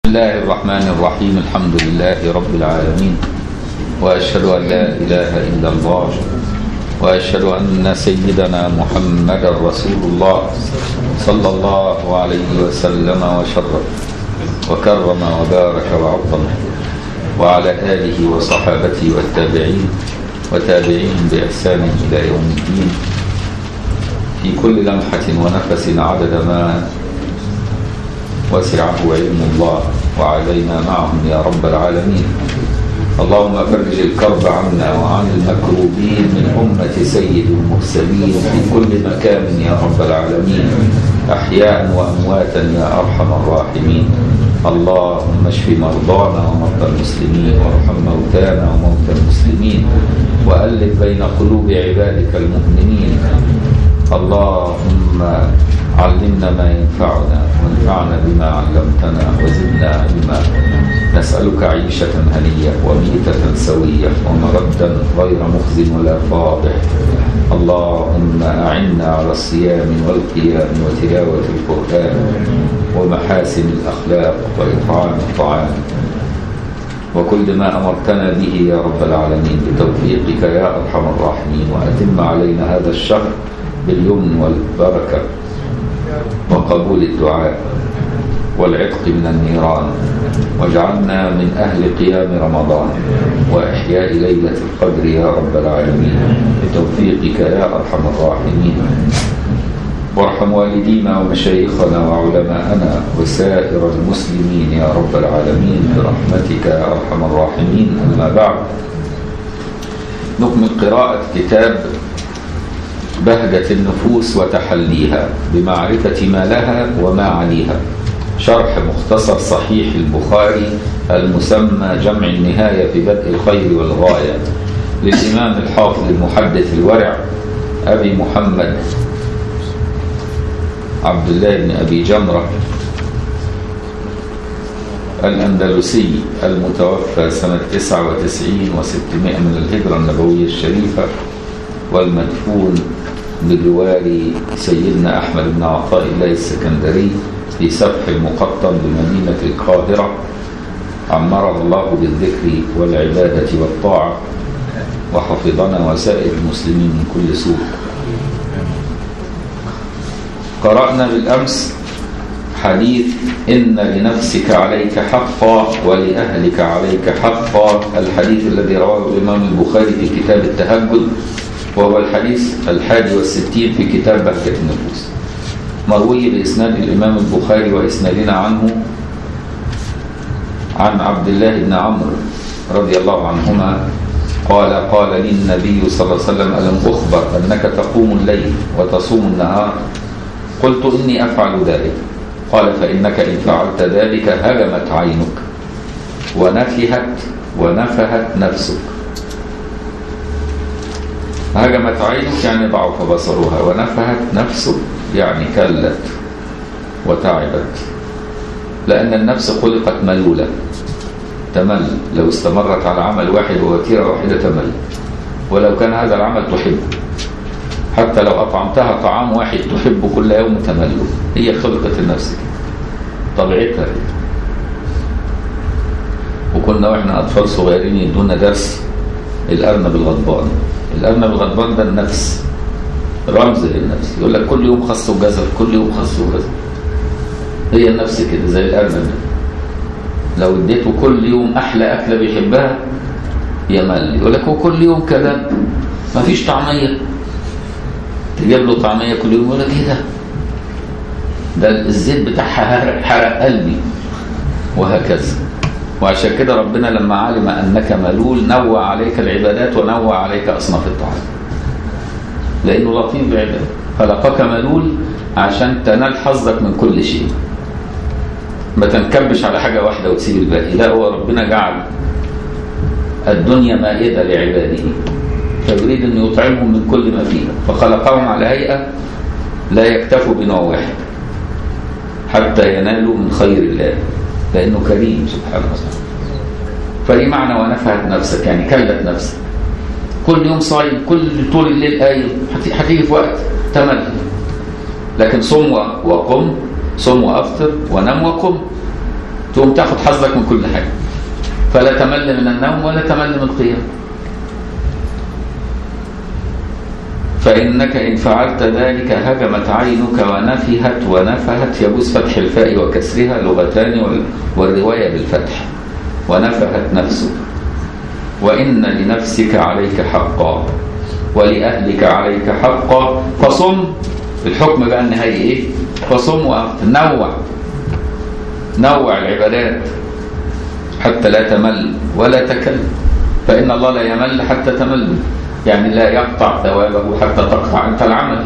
بسم الله الرحمن الرحيم. الحمد لله رب العالمين، وأشهد أن لا إله إلا الله، وأشهد أن سيدنا محمد رسول الله صلى الله عليه وسلم وشرف وكرم وبارك وعظم، وعلى آله وصحابته والتابعين وتابعين بإحسان إلى يوم الدين، في كل لمحة ونفس عدد ما وسعه علم الله، وعلينا معهم يا رب العالمين. اللهم فرج الكرب عنا وعن المكروبين من أمة سيد المرسلين في كل مكان يا رب العالمين، أحياء وأمواتا يا أرحم الراحمين. اللهم اشف مرضانا ومرضى المسلمين، وارحم موتانا وموتى المسلمين، وألف بين قلوب عبادك المؤمنين. اللهم علمنا ما ينفعنا، وانفعنا بما علمتنا، وزدنا علما. نسألك عيشة هنية وميتة سوية ومردا غير مخز ولا فاضح. اللهم أعنا على الصيام والقيام وتلاوة القرآن ومحاسن الأخلاق وإطعام الطعام، وكل ما أمرتنا به يا رب العالمين بتوفيقك يا أرحم الراحمين. وأتم علينا هذا الشهر باليمن والبركة وقبول الدعاء والعتق من النيران، واجعلنا من أهل قيام رمضان وإحياء ليلة القدر يا رب العالمين بتوفيقك يا أرحم الراحمين. وارحم والدينا ومشايخنا وعلماءنا وسائر المسلمين يا رب العالمين برحمتك يا أرحم الراحمين. أما بعد، نكمل قراءة كتاب بهجة النفوس وتحليها بمعرفة ما لها وما عليها، شرح مختصر صحيح البخاري المسمى جمع النهاية في بدء الخير والغاية للإمام الحافظ المحدث الورع أبي محمد عبد الله بن أبي جمرة الأندلسي المتوفى سنة 99 و600 من الهجرة النبوية الشريفة، والمدفون بجوار سيدنا أحمد بن عطاء الله السكندري في سفح المقطم بمدينة القاهرة، عمره الله بالذكر والعبادة والطاعة، وحفظنا وسائر المسلمين من كل سوء. قرأنا بالأمس حديث إن لنفسك عليك حقا ولأهلك عليك حقا، الحديث الذي رواه الإمام البخاري في كتاب التهجد، وهو الحديث 61 في كتاب بهجة النفوس، مروي بإسناد الإمام البخاري وإسنادنا عنه عن عبد الله بن عمرو رضي الله عنهما قال: قال لي النبي صلى الله عليه وسلم: ألم أخبر أنك تقوم الليل وتصوم النهار؟ قلت: إني أفعل ذلك. قال: فإنك إن فعلت ذلك هجمت عينك ونفهت نفسك. هجمت عينك يعني ضعف بصرها، ونفهت نفسك يعني كلت وتعبت، لأن النفس خلقت ملولة تمل، لو استمرت على عمل واحد ووتيرة واحدة تمل، ولو كان هذا العمل تحبه، حتى لو أطعمتها طعام واحد تحبه كل يوم تمل. هي خلقت النفس كده، طبيعتها كده. وكنا وإحنا أطفال صغيرين يدونا درس الأرنب الغضبان. الأرنب الغضبان ده النفس، رمز للنفس، يقول لك كل يوم خس وجزر، كل يوم خس وجزر. هي النفس كده زي الأرنب ده، لو اديته كل يوم أحلى أكلة بيحبها يمل، يقول لك هو كل يوم كده مفيش طعمية، تجيب له طعمية كل يوم يقول لك ايه ده الزيت بتاعها حرق قلبي، وهكذا. وعشان كده ربنا لما علم أنك ملول نوع عليك العبادات ونوع عليك أصناف الطعام، لأنه لطيف بعباده، خلقك ملول عشان تنال حظك من كل شيء، ما تنكبش على حاجة واحدة وتسيب الباقي. لا، هو ربنا جعل الدنيا مائدة لعباده، فيريد أن يطعمهم من كل ما فيها، فخلقهم على هيئة لا يكتفوا بنوع واحد حتى ينالوا من خير الله، لأنه كريم سبحانه وتعالى. فدي معنى ونفهت نفسك، يعني كلت نفسك. كل يوم صايم، طول الليل قايم، هتيجي في وقت تمل. لكن صم وقم، صم وأفطر ونم وقم، تقوم تاخد حظك من كل حاجة، فلا تمل من النوم ولا تمل من القيام. فإنك إن فعلت ذلك هجمت عينك ونفهت، يجوز فتح الفاء وكسرها لغتان، والرواية بالفتح، ونفهت نفسك. وإن لنفسك عليك حقا ولأهلك عليك حقا فصم. الحكم بقى النهائي إيه؟ فصم وأفطر. نوع العبادات حتى لا تمل ولا تكل، فإن الله لا يمل حتى تمل، يعني لا يقطع ثوابه حتى تقطع أنت العمل.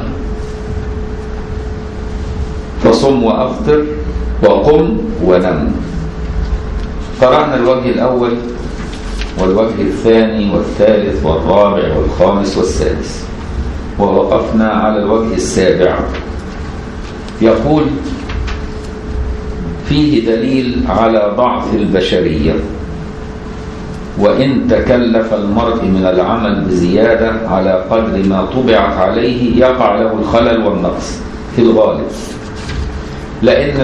فصم وأفطر وقم ونم. قرأنا الوجه الأول والوجه الثاني والثالث والرابع والخامس والسادس، ووقفنا على الوجه السابع. يقول: فيه دليل على ضعف البشرية، وإن تكلف المرء من العمل بزيادة على قدر ما طبعت عليه يقع له الخلل والنقص في الغالب، لأن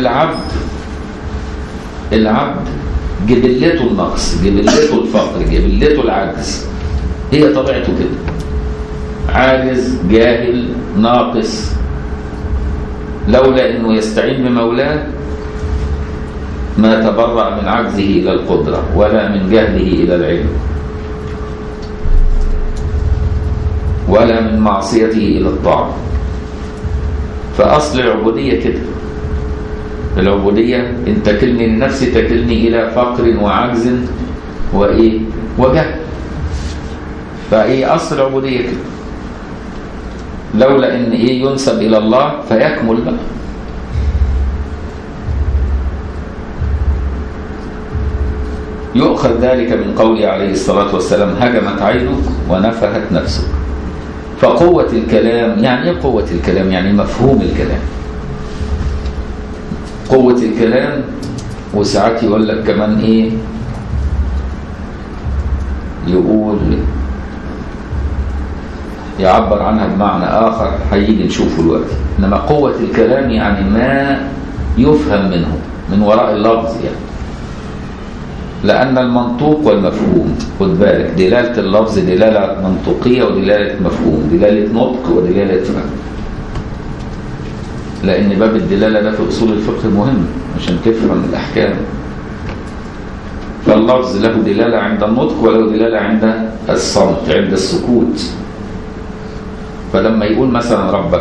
العبد جبلته النقص، جبلته الفقر، جبلته العجز، هي طبيعته كده، عاجز جاهل ناقص. لولا أنه يستعين بمولاه ما تبرأ من عجزه إلى القدرة ولا من جهله إلى العلم ولا من معصيته إلى الطاعة. فأصل العبودية كده، العبودية إن تكلني لنفسي تكلني إلى فقر وعجز وإيه وجهل. فإيه أصل العبودية كده، لولا إن إيه ينسب إلى الله فيكمل بقى. يؤخذ ذلك من قوله عليه الصلاة والسلام: هجمت عينك ونفهت نفسك. فقوة الكلام، يعني ايه قوة الكلام؟ يعني مفهوم الكلام، قوة الكلام. وساعات يقول لك كمان ايه، يقول يعبر عنها بمعنى آخر هيجي نشوفه دلوقتي. إنما قوة الكلام يعني ما يفهم منه من وراء اللفظ، يعني لأن المنطوق والمفهوم، خد بالك، دلالة اللفظ دلالة منطقية ودلالة مفهوم، دلالة نطق ودلالة فهم، لأن باب الدلالة ده في أصول الفقه مهم عشان تفهم الأحكام. فاللفظ له دلالة عند النطق وله دلالة عند الصمت، عند السكوت. فلما يقول مثلا ربك: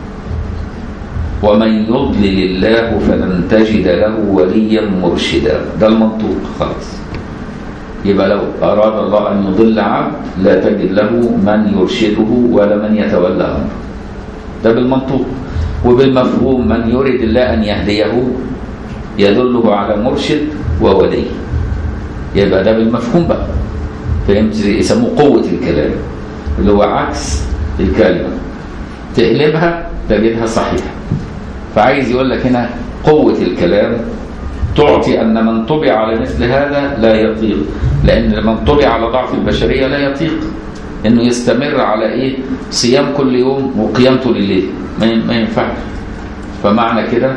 ومن يضلل الله فلن تجد له وليا مرشدا، ده المنطوق خلاص. يبقى لو أراد الله أن يضل عبد لا تجد له من يرشده ولا من يتولى أمره، ده بالمنطوق. وبالمفهوم: من يريد الله أن يهديه يدله على مرشد وولي، يبقى ده بالمفهوم بقى. فهمت؟ يسموه قوة الكلام، اللي هو عكس الكلمة، تقلبها تجدها صحيحة. فعايز يقول لك هنا قوة الكلام تعطي أن من طبع على مثل هذا لا يطيق، لأن من طبع على ضعف البشرية لا يطيق إنه يستمر على إيه؟ صيام كل يوم وقيامته لليل، ما ينفعش. فمعنى كده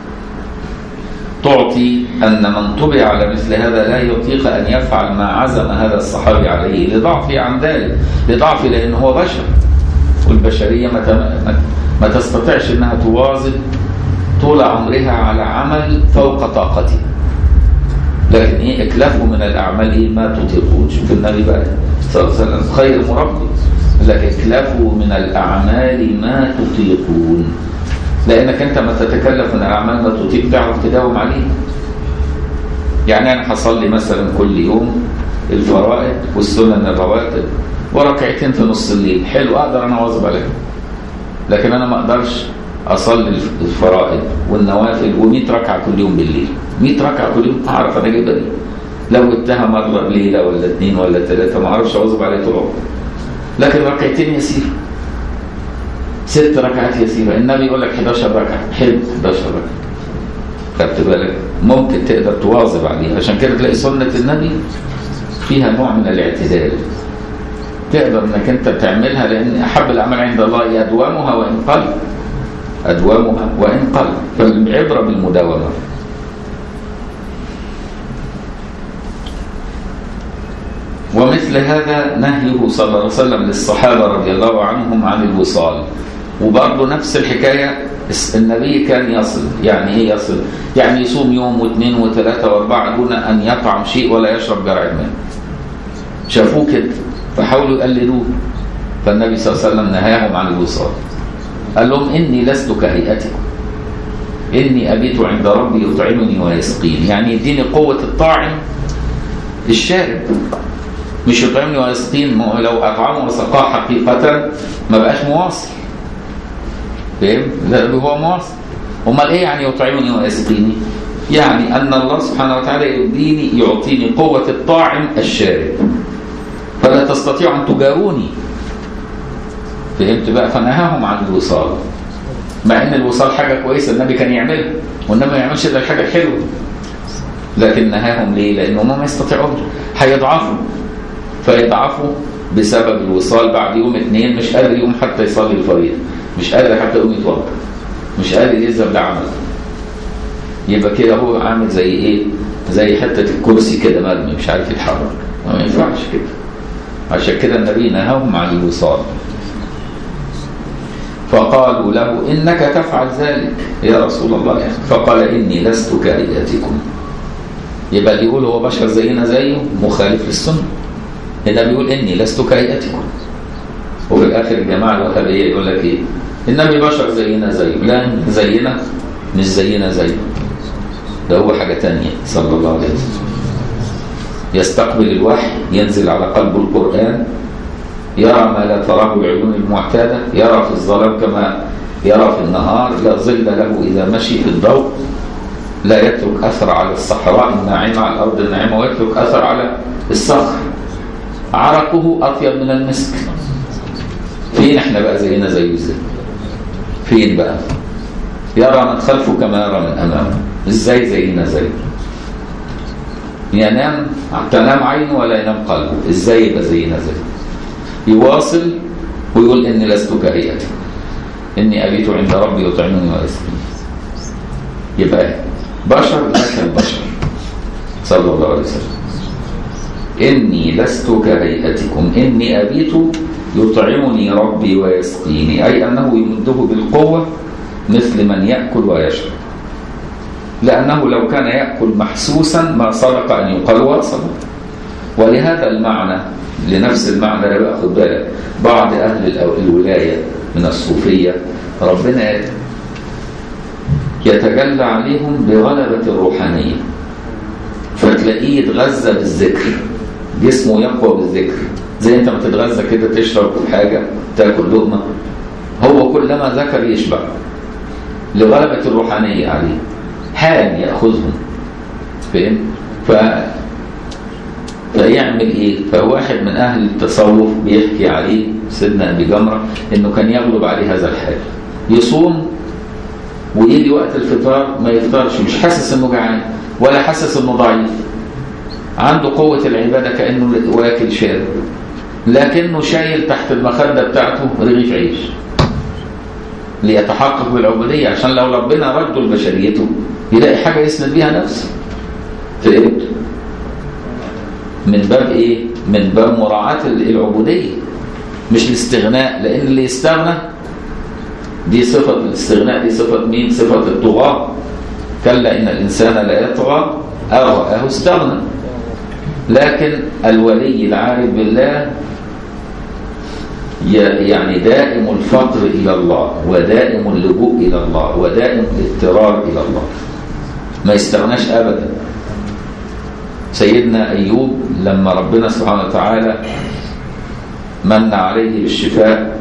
تعطي أن من طبع على مثل هذا لا يطيق أن يفعل ما عزم هذا الصحابي عليه لضعفه عن ذلك، لضعفه لأنه هو بشر، والبشرية ما تستطيعش أنها تواظب طول عمرها على عمل فوق طاقته. لكن إيه؟ اكلفوا من الأعمال إيه؟ ما تطيقون. شوف النبي بقى صلى الله عليه وسلم خير مربي، لكن اكلفوا من الأعمال ما تطيقون، لأنك أنت ما تتكلف من الأعمال ما تطيق تعرف تداوم عليه. يعني أنا هصلي مثلا كل يوم الفرائض والسنن الرواتب وركعتين في نص الليل، حلو، أقدر أنا أواظب عليها. لكن أنا ما أقدرش أصلي الفرائض والنوافل و100 ركعة كل يوم بالليل، 100 ركعة كل يوم أعرف أنا أجيبها دي. لو جبتها مرة ليلة ولا 2 ولا 3 ما أعرفش أواظب عليها طول عمري. لكن ركعتين يسير، 6 ركعات يسيرة. النبي يقول لك 11 ركعة، حلو، 11 ركعة، خدت بالك؟ ممكن تقدر تواظب عليها. عشان كده تلاقي سنة النبي فيها نوع من الاعتدال، تقدر انك انت تعملها، لان احب الاعمال عند الله ادومها وان قل، ادومها وان قل، فالعبره بالمداومه. ومثل هذا نهيه صلى الله عليه وسلم للصحابة رضي الله عنهم عن الوصال. وبرضه نفس الحكاية النبي كان يصل. يعني ايه يصل؟ يعني يصوم يوم واثنين وثلاثة واربعة دون ان يطعم شيء ولا يشرب جرعة ماء. شافوه كده فحاولوا يقلدوه، فالنبي صلى الله عليه وسلم نهاهم عن الوصال، قال لهم إني لست كهيئتكم، إني أبيت عند ربي يطعمني ويسقيني. يعني يديني قوة الطاعم الشارب، مش يطعمني ويسقين. لو أطعمه وسقاه حقيقة ما بقاش مواصل، فهم؟ لا هو مواصل. امال ايه يعني يطعمني ويسقيني؟ يعني ان الله سبحانه وتعالى يعطيني قوة الطاعم الشارب، فلا تستطيع ان تجاروني. فهمت بقى؟ فنهاهم عن الوصال، مع ان الوصال حاجة كويسة النبي كان يعملها، والنبي ما يعملش الا الحاجة الحلوة، لكن نهاهم ليه؟ لانهم ما يستطيعون، هيضعفوا، فيضعفوا بسبب الوصال. بعد يوم اثنين مش قادر يقوم حتى يصلي الفريضة، مش قادر حتى يقوم يتوضا، مش قادر يذهب لعمل. يبقى كده هو عامل زي ايه؟ زي حتة الكرسي كده مرمي مش عارف يتحرك، ما ينفعش كده. عشان كده النبي نهاهم عن الوصال. فقالوا له إنك تفعل ذلك يا رسول الله، فقال إني لست كهيئتكم. يبقى اللي يقول هو بشر زينا زيه مخالف للسنة. هنا بيقول إني لست كهيئتكم، وفي الآخر الجماعة الوهابية يقول لك إيه؟ النبي بشر زينا زيه. لا، زينا مش زينا زيه، ده هو حاجة تانية صلى الله عليه وسلم. يستقبل الوحي، ينزل على قلب القرآن، يرى ما لا تراه العيون المعتادة، يرى في الظلام كما يرى في النهار، لا ظل له إذا مشي في الضوء، لا يترك أثر على الصحراء الناعمة، على الأرض الناعمة، ويترك أثر على الصخر، عرقه أطيب من المسك. فين احنا بقى زينا زيه ازاي؟ فين بقى؟ يرى من خلفه كما يرى من أمامه. ازاي زينا زيه؟ ينام تنام عينه ولا ينام قلبه، ازاي يبقى زينا زيه؟ يواصل ويقول إني لست كهيئتكم، إني أبيت عند ربي يطعمني ويسقيني. يبقى بشر لك البشر صلى الله عليه وسلم. إني لست كهيئتكم إني أبيت يطعمني ربي ويسقيني، أي أنه يمده بالقوة مثل من يأكل ويشرب، لأنه لو كان يأكل محسوسا ما صدق أن يقال واصل. ولهذا المعنى، لنفس المعنى ده بقى خد بالك، بعض أهل الولاية من الصوفية ربنا يتجلى عليهم بغلبة الروحانية، فتلاقيه يتغذى بالذكر، جسمه يقوى بالذكر، زي انت ما تتغذى كده تشرب حاجة تاكل لقمة، هو كلما ذكر يشبع لغلبة الروحانية عليه، حال يأخذهم. فهم؟ فيعمل ايه؟ فواحد من اهل التصوف بيحكي عليه سيدنا ابي جمرة انه كان يغلب عليه هذا الحال، يصوم ويجي وقت الفطار ما يفطرش، مش حاسس انه جعان ولا حاسس انه ضعيف، عنده قوة العبادة كأنه واكل شارب، لكنه شايل تحت المخدة بتاعته رغيف عيش ليتحقق بالعبودية، عشان لو ربنا رده لبشريته يلاقي حاجة يسند بيها نفسه. فهمت؟ من باب ايه؟ من باب مراعاة العبودية، مش الاستغناء، لان اللي يستغنى دي صفة الاستغناء، دي صفة مين؟ صفة الطغاة. كلا ان الانسان لا يطغى أو استغنى. لكن الولي العارف بالله يعني دائم الفقر الى الله، ودائم اللجوء الى الله، ودائم الاضطرار الى الله، ما يستغناش ابدا. سيدنا أيوب لما ربنا سبحانه وتعالى من عليه بالشفاء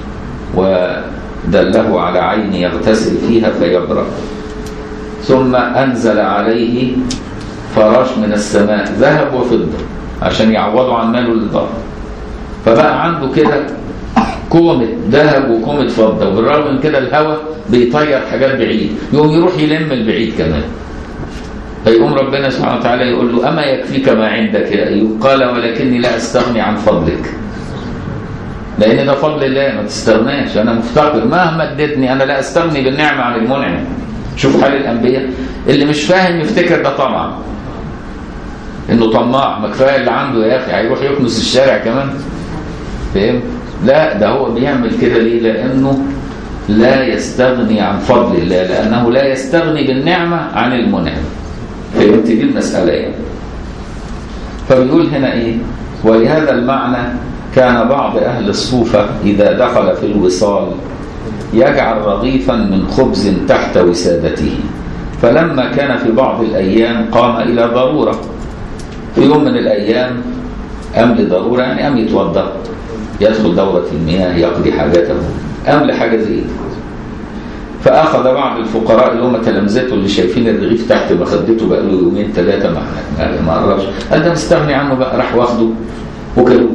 ودله على عين يغتسل فيها فيبرأ، ثم أنزل عليه فراش من السماء ذهب وفضة عشان يعوضوا عن ماله للضرب، فبقى عنده كده كومة ذهب وكومة فضة، وبالرغم من كده الهواء بيطير حاجات بعيد، يقوم يروح يلم البعيد كمان. فيقوم ربنا سبحانه وتعالى يقول له أما يكفيك ما عندك يا أيوب؟ قال ولكني لا أستغني عن فضلك، لأن ده فضل الله، ما تستغناش، أنا مفتقر مهما اديتني، أنا لا أستغني بالنعمة عن المنعم. شوف حال الأنبياء، اللي مش فاهم يفتكر ده طمع، انه طماع، ما كفايه اللي عنده يا اخي، هيروح يكنس الشارع كمان. فهمت؟ لا، ده هو بيعمل كده ليه؟ لانه لا يستغني عن فضل الله، لانه لا يستغني بالنعمه عن المنعم. فهمت دي المساله يعني. فبيقول هنا ايه؟ ولهذا المعنى كان بعض اهل الصوفه اذا دخل في الوصال يجعل رغيفا من خبز تحت وسادته، فلما كان في بعض الأيام قام إلى ضرورة، في يوم من الأيام قام لضرورة، يعني قام يتوضأ، يدخل دورة المياه، يقضي حاجاته، قام لحاجة زي دي. فأخذ بعض الفقراء اللي هم تلامذته اللي شايفين الرغيف تحت مخدته بقى له يومين ثلاثة ما قربش، قال ده مستغني عنه بقى، راح واخده وكلوه.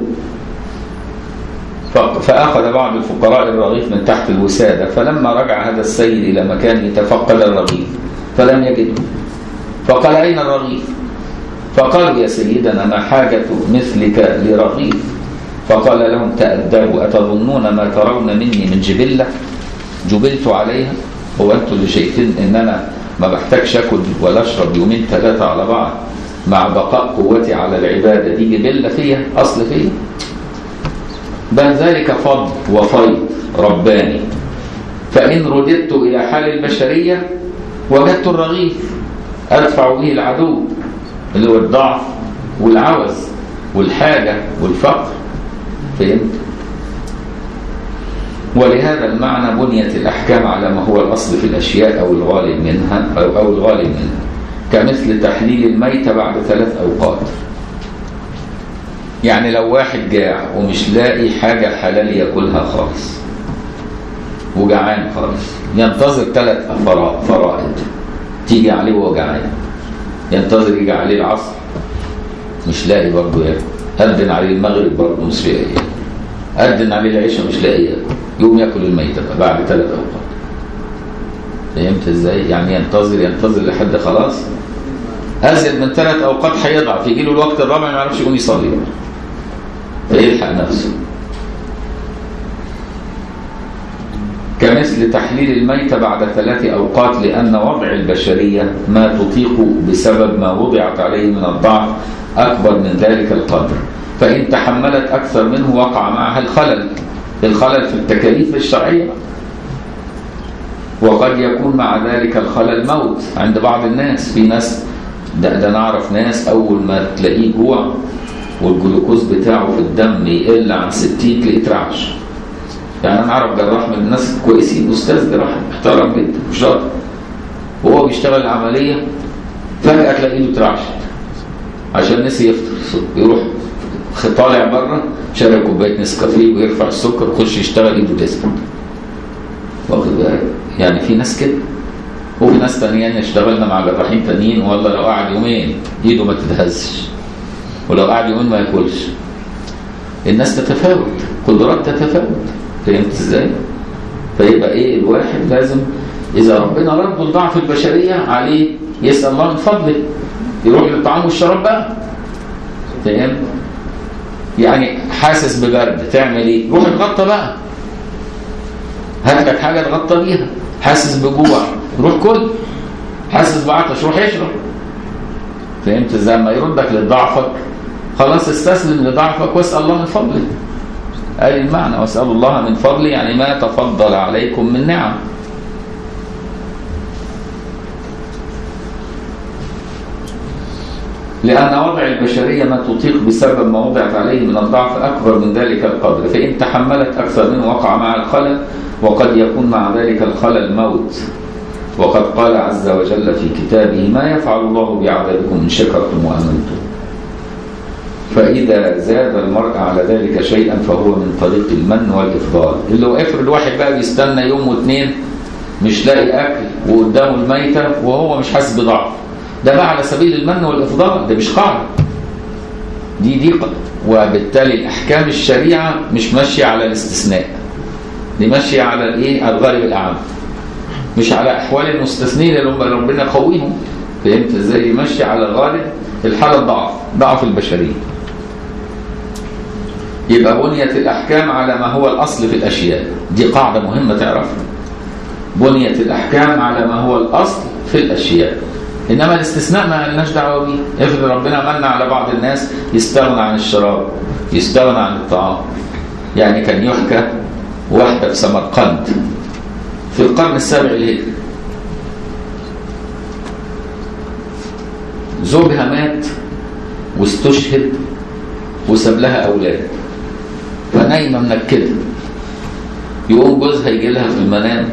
فأخذ بعض الفقراء الرغيف من تحت الوسادة، فلما رجع هذا السيد إلى مكان يتفقد الرغيف فلم يجده، فقال أين الرغيف؟ فقالوا يا سيدنا ما حاجة مثلك لرغيف؟ فقال لهم تأدبوا، أتظنون ما ترون مني من جبلة جبلت عليها؟ هو أنتم اللي شايفين إن أنا ما بحتاجش أكل ولا أشرب يومين ثلاثة على بعض مع بقاء قوتي على العبادة، دي جبلة فيها، أصل فيها، بل ذلك فضل وفيض رباني، فإن رددت إلى حال البشرية وجدت الرغيف أدفع به العدو اللي هو الضعف والعوز والحاجة والفقر. فهمت؟ ولهذا المعنى بنيت الأحكام على ما هو الأصل في الأشياء أو الغالب منها أو الغالب منها، كمثل تحليل الميت بعد 3 أوقات. يعني لو واحد جاع ومش لاقي حاجة حلال يأكلها خالص وجعان خالص، ينتظر 3 فرائض تيجي عليه وهو جعان، ينتظر يجي عليه العصر مش لاقي برضه ياكل، أذن عليه المغرب برضه مش لاقي ياكل، أذن عليه العشاء مش لاقي ياكل، يقوم ياكل الميتة بعد 3 أوقات. فهمت ازاي؟ يعني ينتظر لحد خلاص أزيد من 3 أوقات هيضعف، يجي له الوقت الرابع ما يعرفش يقوم يصلي فيلحق نفسه. كمثل تحليل الميت بعد 3 أوقات، لأن وضع البشرية ما تطيق بسبب ما وضعت عليه من الضعف أكبر من ذلك القدر، فإن تحملت أكثر منه وقع معها الخلل في التكاليف الشرعية، وقد يكون مع ذلك الخلل موت عند بعض الناس. في ناس ده نعرف ناس أول ما تلاقيه جوع والجلوكوز بتاعه في الدم يقل عن 60 تلاقيه ترعش. يعني أنا أعرف جراح من الناس كويسين، أستاذ جراح محترم جدا وشاطر، وهو بيشتغل العملية فجأة تلاقيه ايده ترعشت عشان نسي يفطر، يروح طالع بره شارب كوباية نسكافيه ويرفع السكر ويخش يشتغل ايده تسكت. واخد بالك؟ يعني في ناس كده، وفي ناس تانيين اشتغلنا مع جراحين تانيين والله لو قعد يومين ايده ما تتهزش، ولو قعد يومين ما ياكلش. الناس تتفاوت، قدرات تتفاوت. فهمت ازاي؟ فيبقى ايه الواحد لازم اذا ربنا رد الضعف البشريه عليه يسال الله من فضله، يروح للطعام والشراب بقى. فهمت؟ يعني حاسس ببرد تعمل ايه؟ روح اتغطى بقى، هات لك حاجه تغطى بيها. حاسس بجوع روح كل، حاسس بعطش روح اشرب. فهمت ازاي؟ ما يردك لضعفك خلاص استسلم لضعفك واسال الله من فضله. قال المعنى واسال الله من فضله يعني ما تفضل عليكم من نعم. لأن وضع البشرية ما تطيق بسبب ما وضعت عليه من الضعف أكبر من ذلك القدر، فإن تحملت أكثر منه وقع مع الخلل، وقد يكون مع ذلك الخلل موت. وقد قال عز وجل في كتابه ما يفعل الله بعذابكم إن شكرتم وآمنتم. فإذا زاد المرء على ذلك شيئا فهو من طريق المن والإفضال. اللي هو افرض الواحد بقى بيستنى يوم واثنين مش لاقي أكل وقدامه الميتة وهو مش حاسس بضعف، ده بقى على سبيل المن والإفضال، ده مش قاعدة دي وبالتالي الأحكام الشريعة مش ماشية على الاستثناء، دي ماشية على الإيه؟ الغالب الأعم، مش على أحوال المستثنين اللي هم ربنا قويهم. فهمت إزاي؟ ماشية على الغالب الحالة ضعف البشرية. يبقى بنيت الأحكام على ما هو الأصل في الأشياء، دي قاعدة مهمة تعرفها. بنيت الأحكام على ما هو الأصل في الأشياء، انما الاستثناء ما لناش دعوه بيه. افرض ربنا من على بعض الناس يستغنى عن الشراب، يستغنى عن الطعام. يعني كان يحكى واحده في سمرقند في القرن السابع الهجري، زوجها مات واستشهد وساب لها اولاد، فنايمه منكده. يقوم جوزها يجي لها في المنام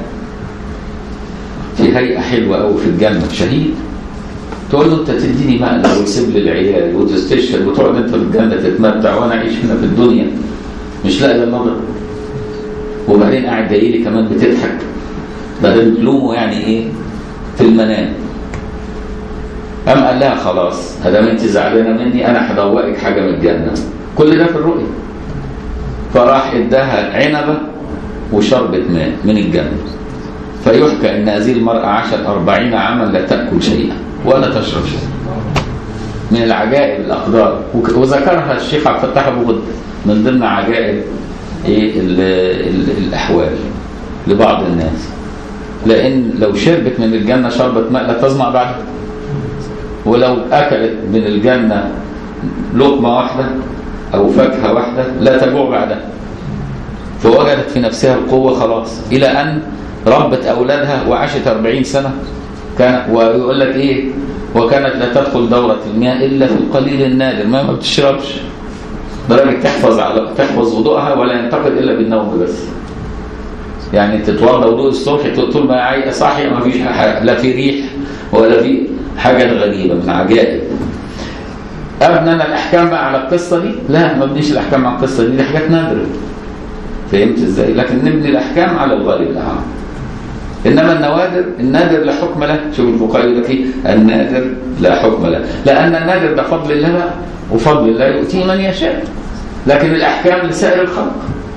في هيئه حلوه قوي في الجنه، شهيد. تقول له انت تديني مقلب وتسيب لي العيال وتستشهد وتقعد انت في الجنه تتمتع وانا اعيش هنا في الدنيا مش لاقي النظر، وبعدين قاعد جاي لي كمان بتضحك بدل تلومه يعني ايه في المنام. قام قال لها خلاص ادام انت زعلانه مني انا هدوقك حاجه من الجنه. كل ده في الرؤيا. فراح اداها عنبه وشربت ماء من الجنه. فيحكى ان هذه المراه عاشت 40 عاما لا تاكل شيئا ولا تشرب شيئا. من العجائب الاقدار، وذكرها الشيخ عبد الفتاح ابو غد من ضمن عجائب الاحوال لبعض الناس. لان لو شربت من الجنه شربة ماء لا تظمأ بعدها، ولو اكلت من الجنه لقمه واحده او فاكهه واحده لا تجوع بعدها. فوجدت في نفسها القوه خلاص، الى ان ربت اولادها وعاشت 40 سنه. كان ويقول لك ايه، وكانت لا تدخل دوره المياه الا في القليل النادر، ما بتشربش درجه تحفظ وضوءها ولا ينتقد الا بالنوم بس. يعني تتوضا وضوء الصبح طول ما صاحيه ما فيش لا في ريح ولا في حاجه غريبه من عجائب. ابنى انا الاحكام بقى على القصه دي؟ لا، ما بنيش الاحكام على القصه دي حاجات نادره. فهمت ازاي؟ لكن نبني الاحكام على الغالب الاعم. انما النادر لا حكم له. شوف الفقهاء يقول لك ايه؟ النادر لا حكم له، لان النادر ده فضل الله بقى، وفضل الله يؤتيه من يشاء. لكن الاحكام لسائر الخلق.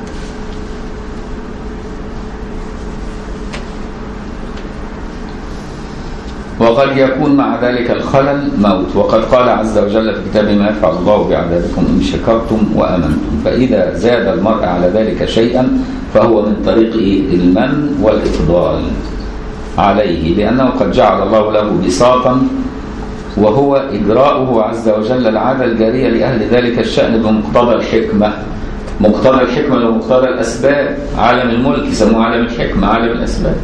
وقد يكون مع ذلك الخلل موت. وقد قال عز وجل في كتابه ما يفعل الله بعذابكم إن شكرتم وأمنتم. فإذا زاد المرء على ذلك شيئا فهو من طريق المن والإفضال عليه، لأنه قد جعل الله له بساطا وهو إجراؤه عز وجل العادة الجارية لأهل ذلك الشأن بمقتضى الحكمة. مقتضى الحكمة ومقتضى الأسباب. عالم الملك يسموه عالم الحكمة، عالم الأسباب.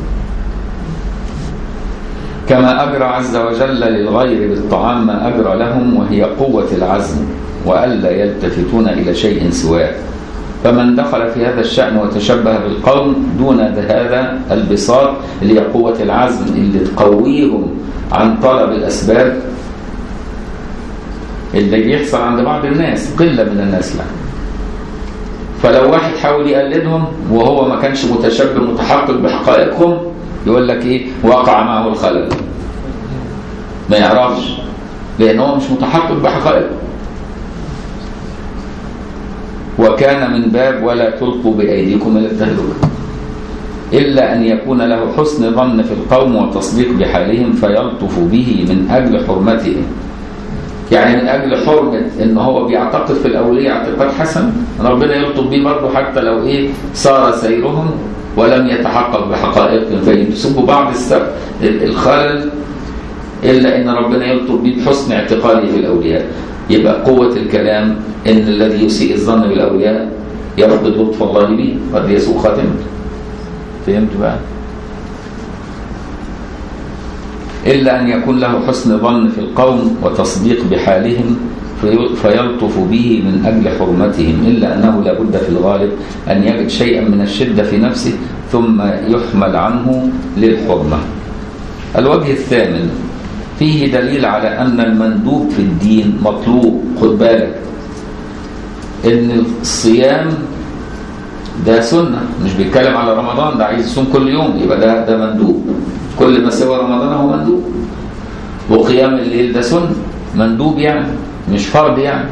كما أجرى عز وجل للغير بالطعام ما أجرى لهم، وهي قوة العزم وألا يلتفتون إلى شيء سواه. فمن دخل في هذا الشأن وتشبه بالقوم دون هذا البساط اللي هي قوة العزم اللي تقويهم عن طلب الأسباب، اللي بيحصل عند بعض الناس، قلة من الناس لا. فلو واحد حاول يقلدهم وهو ما كانش متشبه متحقق بحقائقهم، يقول لك ايه؟ وقع معه الخلل. ما يعرفش لأنه هو مش متحقق بحقائقه. وكان من باب ولا تلقوا بأيديكم إلى التهلكة، إلا أن يكون له حسن ظن في القوم وتصديق بحالهم فيلطف به من أجل حرمتهم. يعني من أجل حرمة إن هو بيعتقد في الأولياء اعتقاد حسن، ربنا يلطف به برضه حتى لو صار سيرهم ولم يتحقق بحقائقهم، فينسبوا بعض الخلل، إلا إن ربنا يلطف به بحسن اعتقاده في الأولياء. يبقى قوة الكلام إن الذي يسيء الظن بالأولياء يفقد لطف الله به، قد يسوء خاتمته. فهمت بقى؟ إلا أن يكون له حسن ظن في القوم وتصديق بحالهم فيلطف به من أجل حرمتهم، إلا أنه لا بد في الغالب أن يجد شيئا من الشدة في نفسه ثم يحمل عنه للحرمة. الوجه الثامن فيه دليل على أن المندوب في الدين مطلوب. خد بالك إن الصيام ده سنة، مش بيتكلم على رمضان، ده عايز يصوم كل يوم، يبقى ده مندوب. كل ما سوى رمضان هو مندوب. وقيام الليل ده سنة، مندوب يعني مش فرض يعني.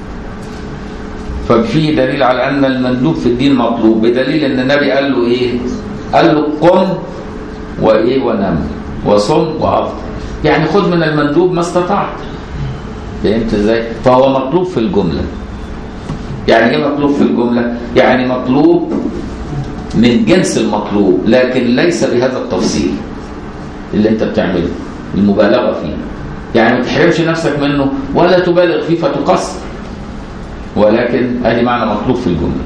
ففيه دليل على أن المندوب في الدين مطلوب، بدليل أن النبي قال له إيه؟ قال له قم ونم وصم وأفطر. يعني خذ من المندوب ما استطعت. فهمت ازاي؟ فهو مطلوب في الجملة. يعني ايه مطلوب في الجملة؟ يعني مطلوب من جنس المطلوب، لكن ليس بهذا التفصيل اللي انت بتعمله، المبالغة فيه. يعني ما تحرمش نفسك منه ولا تبالغ فيه فتقصر، ولكن ادي معنى مطلوب في الجمله.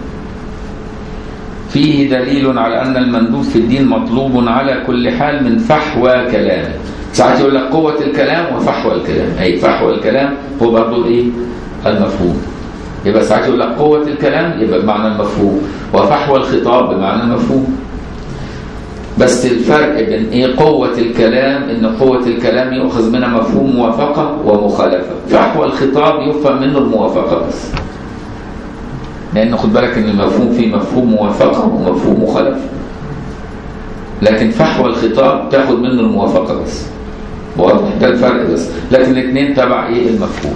فيه دليل على ان المندوب في الدين مطلوب على كل حال من فحوى كلامه. ساعات يقول لك قوه الكلام وفحوى الكلام، اي فحوى الكلام هو برضه ايه؟ المفهوم. يبقى ساعات يقول لك قوه الكلام يبقى بمعنى المفهوم، وفحوى الخطاب بمعنى المفهوم. بس الفرق بين ايه قوة الكلام، ان قوة الكلام يؤخذ منها مفهوم موافقة ومخالفة، فحوى الخطاب يفهم منه الموافقة بس، لان خد بالك ان المفهوم فيه مفهوم موافقة ومفهوم مخالفة، لكن فحوى الخطاب تاخد منه الموافقة بس. واضح ده الفرق بس، لكن الاثنين تبع ايه؟ المفهوم.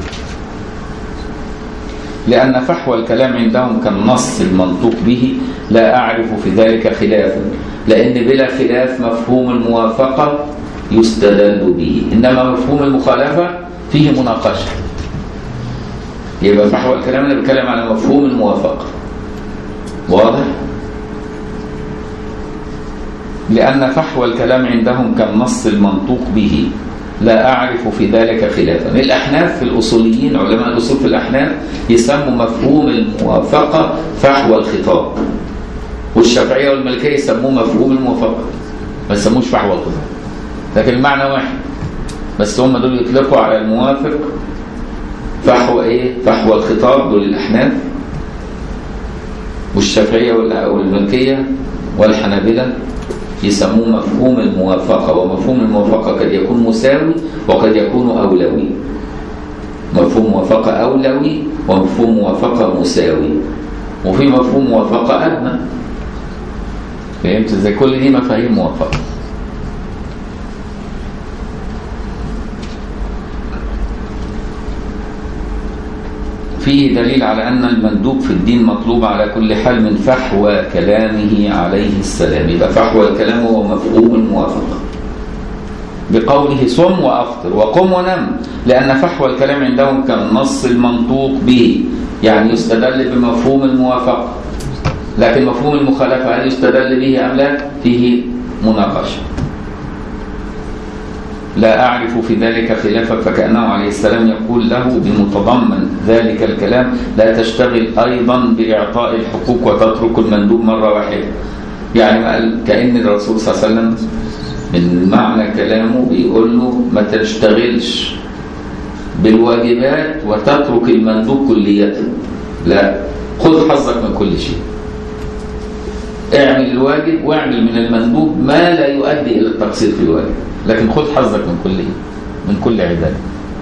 لأن فحوى الكلام عندهم كالنص المنطوق به، لا أعرف في ذلك خلافا، لأن بلا خلاف مفهوم الموافقة يستدل به، إنما مفهوم المخالفة فيه مناقشة. يبقى فحوى الكلام اللي بيتكلم على مفهوم الموافقة. واضح؟ لأن فحوى الكلام عندهم كالنص المنطوق به، لا أعرف في ذلك خلافا. الأحناف في الأصوليين، علماء الأصول في الأحناف يسموا مفهوم الموافقة فحوى الخطاب، والشافعية والمالكية يسموه مفهوم الموافقة، ما يسموش فحوى الخطاب، لكن المعنى واحد، بس هم دول يطلقوا على الموافق فحوى ايه؟ فحوى الخطاب، دول الأحناف، والشافعية والمالكية والحنابلة يسموه مفهوم الموافقة. ومفهوم الموافقة قد يكون مساوي وقد يكون أولوي. مفهوم موافقة أولوي ومفهوم موافقة مساوي، وفي مفهوم موافقة أدنى. فهمت ازاي؟ كل دي مفاهيم موافقة. فيه دليل على أن المندوب في الدين مطلوب على كل حال من فحوى كلامه عليه السلام. يبقى فحوى الكلام هو مفهوم الموافقة، بقوله صم وأفطر وقم ونم، لأن فحوى الكلام عندهم كالنص المنطوق به، يعني يستدل بمفهوم الموافقة، لكن مفهوم المخالفة هل يستدل به أم لا؟ فيه مناقشة. لا أعرف في ذلك خلافا، فكأنه عليه السلام يقول له بمتضمن ذلك الكلام لا تشتغل أيضا بإعطاء الحقوق وتترك المندوب مرة واحدة. يعني كأن الرسول صلى الله عليه وسلم من معنى كلامه بيقول له ما تشتغلش بالواجبات وتترك المندوب كلية، لا، خذ حظك من كل شيء، اعمل الواجب واعمل من المندوب ما لا يؤدي إلى التقصير في الواجب، لكن خذ حظك من كل عبادة.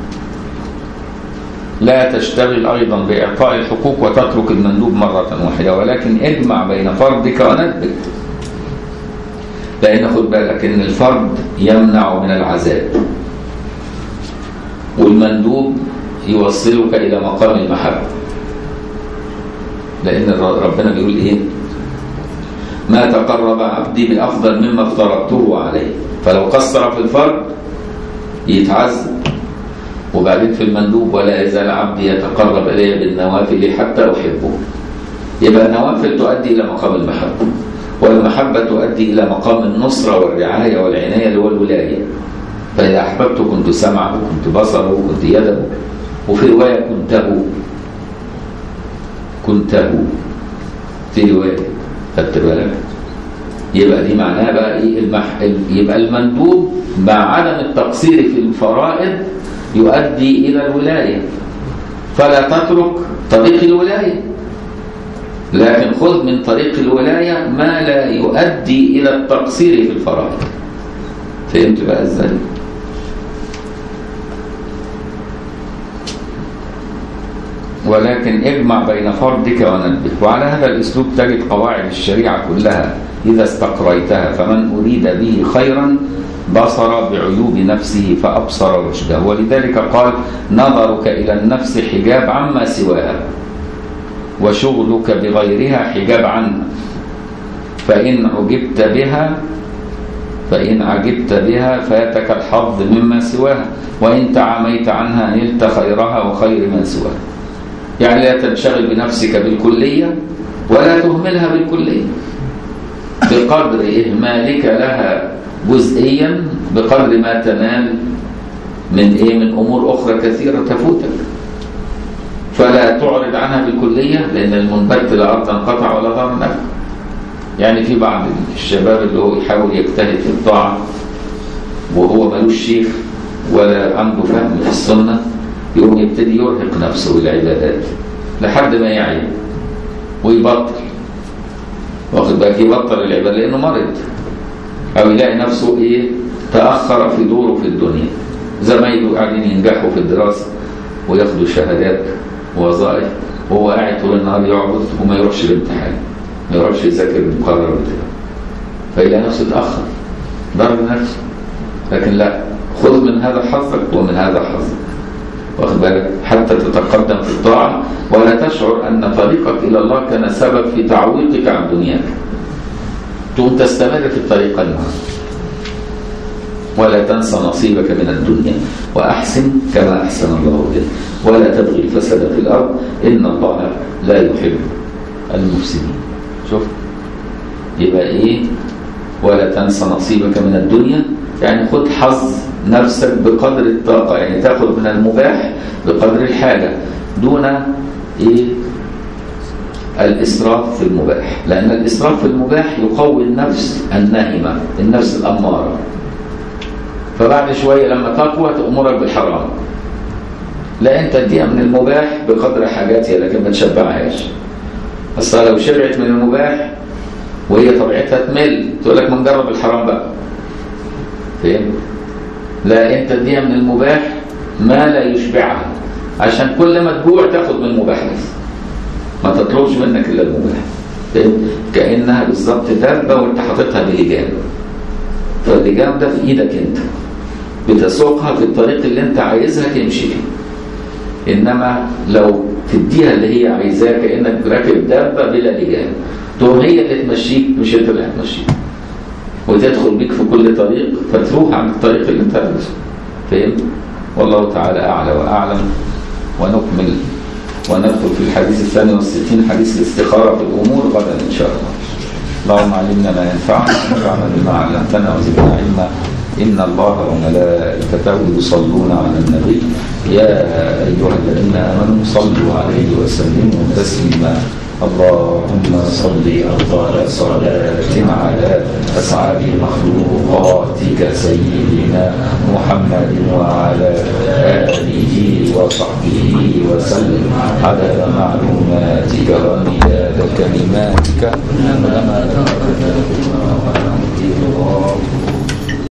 لا تشتغل أيضا بإعطاء الحقوق وتترك المندوب مرة واحدة، ولكن اجمع بين فرضك وندبك، لأن خد بالك إن الفرض يمنع من العذاب، والمندوب يوصلك إلى مقام المحبة، لأن ربنا بيقول إيه؟ ما تقرب عبدي بأفضل مما افترضته عليه، فلو قصر في الفرض يتعذب. وبعدين في المندوب ولا يزال عبدي يتقرب إلي بالنوافل حتى أحبه. يبقى النوافل تؤدي إلى مقام المحبة، والمحبة تؤدي إلى مقام النصرة والرعاية والعناية اللي هو الولاية. فإذا أحببته كنت سمعه كنت بصره كنت يده، وفي رواية كنته في رواية، خدت بالك؟ يبقى دي معناها بقى ايه؟ يبقى المندوب مع عدم التقصير في الفرائض يؤدي الى الولايه، فلا تترك طريق الولايه، لكن خذ من طريق الولايه ما لا يؤدي الى التقصير في الفرائض. فهمت بقى ازاي؟ ولكن اجمع بين فرضك وندبك. وعلى هذا الاسلوب تجد قواعد الشريعه كلها إذا استقريتها، فمن أريد به خيرا بصر بعيوب نفسه فأبصر رشده. ولذلك قال نظرك إلى النفس حجاب عما سواها، وشغلك بغيرها حجاب عنها، فإن عجبت بها فاتك الحظ مما سواها، وإن تعاميت عنها نلت خيرها وخير من سواها. يعني لا تنشغل بنفسك بالكلية ولا تهملها بالكلية، بقدر إهمالك لها جزئيا بقدر ما تنال من أمور أخرى كثيرة تفوتك، فلا تعرض عنها بالكلية، لأن المنبت لا أرض انقطع ولا ضر نفع. يعني في بعض الشباب اللي هو يحاول يجتهد في الطاعة وهو ملوش شيخ ولا عنده فهم في السنة، يقوم يبتدي يرهق نفسه بالعبادات لحد ما يعي ويبطل، واخد بالك، يبطل العبادة لأنه مرض، أو يلاقي نفسه تأخر في دوره في الدنيا. زمايله قاعدين ينجحوا في الدراسة وياخدوا شهادات ووظائف، وهو قاعد طول النهار يعبد وما يروحش الامتحان، ما يروحش يذاكر المقرر بتاعه، فيلاقي نفسه اتأخر، ضر نفسه. لكن لا، خذ من هذا حظك ومن هذا حظك، واخد بالك، حتى تتقدم في الطاعة ولا تشعر أن طريقك إلى الله كان سبب في تعويقك عن دنياك، تقوم تستمر في الطريق المعروف. ولا تنسى نصيبك من الدنيا وأحسن كما أحسن الله إليك ولا تبغي الفساد في الأرض إن الله لا يحب المفسدين. شوف يبقى ولا تنسى نصيبك من الدنيا، يعني خد حظ نفسك بقدر الطاقة، يعني تأخذ من المباح بقدر الحاجة دون الإسراف في المباح، لأن الإسراف في المباح يقوي النفس النائمة، النفس الأمارة، فبعد شوية لما تقوى تأمرك بالحرام. لا، أنت تديها من المباح بقدر حاجاتها لكن ما تشبعهاش. أصلا لو شبعت من المباح وهي طبيعتها تمل تقول لك ما نجرب الحرام بقى، فهم؟ لا، أنت تديها من المباح ما لا يشبعها، عشان كل ما تجوع تاخد من المباح بس، ما تطلبش منك إلا المباح. كأنها بالظبط دابة وانت حاططها بلجام، فاللجام ده في ايدك انت بتسوقها في الطريق اللي انت عايزها تمشي فيه. انما لو تديها اللي هي عايزاه كأنك راكب دابة بلا لجام، تقوم هي اللي تمشيك مش انت اللي هتمشيك، وتدخل بيك في كل طريق فتروح عن الطريق اللي انت عايزه. فهمت؟ والله تعالى أعلى وأعلم. ونكمل وندخل في الحديث 62 حديث الاستخارة في الأمور غدا إن شاء الله. اللهم علمنا ما ينفعنا وانفعنا بما علمتنا وزدنا علما. إن الله وملائكته يصلون على النبي يا أيها الذين آمنوا صلوا عليه وسلموا تسليما. اللهم صل أفضل صلاة على أسعد مخلوقاتك سيدنا محمد وعلى آله وصحبه وسلم عدد معلوماتك ومداد كلماتك ولما تقدم الله